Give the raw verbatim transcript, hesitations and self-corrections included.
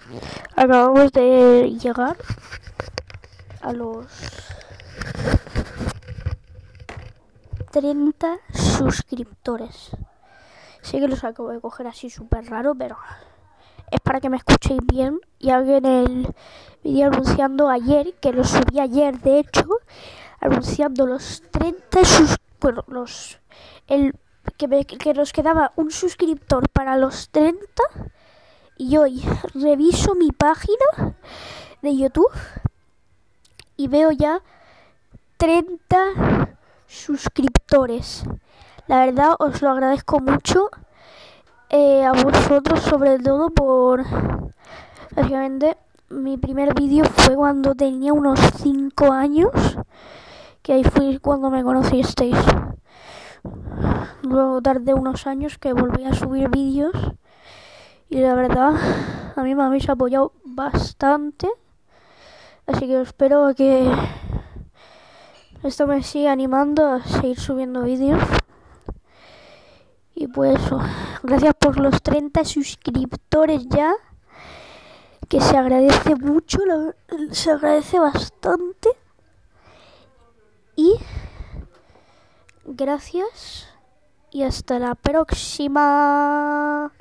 Acabamos de llegar a los treinta suscriptores. Sé que los acabo de coger así súper raro, pero es para que me escuchéis bien. Y hago en el vídeo anunciando ayer, que lo subí ayer de hecho, anunciando los treinta sus bueno, los el que, me, que nos quedaba un suscriptor para los treinta. Y hoy reviso mi página de YouTube y veo ya treinta suscriptores. La verdad os lo agradezco mucho, eh, a vosotros sobre todo, por básicamente mi primer vídeo fue cuando tenía unos cinco años, que ahí fue cuando me conocisteis. Luego tardé unos años que volví a subir vídeos y la verdad a mí me habéis apoyado bastante, así que espero que esto me siga animando a seguir subiendo vídeos. Y pues eso, gracias por los treinta suscriptores ya, que se agradece mucho, se agradece bastante. Y gracias y hasta la próxima.